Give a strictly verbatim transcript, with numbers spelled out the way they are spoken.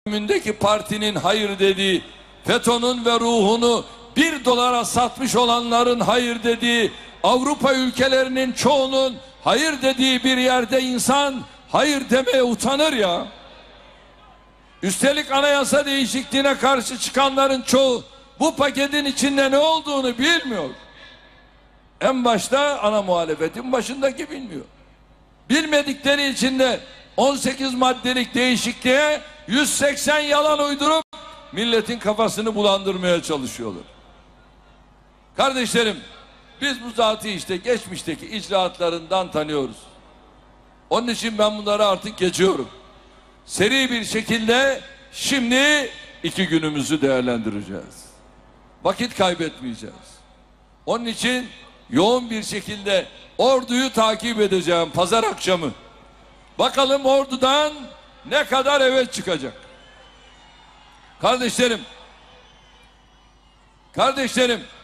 dönemindeki partinin hayır dediği, FETÖ'nün ve ruhunu bir dolara satmış olanların hayır dediği, Avrupa ülkelerinin çoğunun hayır dediği bir yerde insan hayır demeye utanır ya. Üstelik anayasa değişikliğine karşı çıkanların çoğu bu paketin içinde ne olduğunu bilmiyor. En başta ana muhalefetin başındaki bilmiyor. Bilmedikleri için de on sekiz maddelik değişikliğe yüz seksen yalan uydurup milletin kafasını bulandırmaya çalışıyorlar. Kardeşlerim, biz bu zatı işte geçmişteki icraatlarından tanıyoruz. Onun için ben bunları artık geçiyorum. Seri bir şekilde şimdi iki günümüzü değerlendireceğiz. Vakit kaybetmeyeceğiz. Onun için yoğun bir şekilde orduyu takip edeceğim pazar akşamı. Bakalım ordudan ne kadar evet çıkacak. Kardeşlerim, kardeşlerim,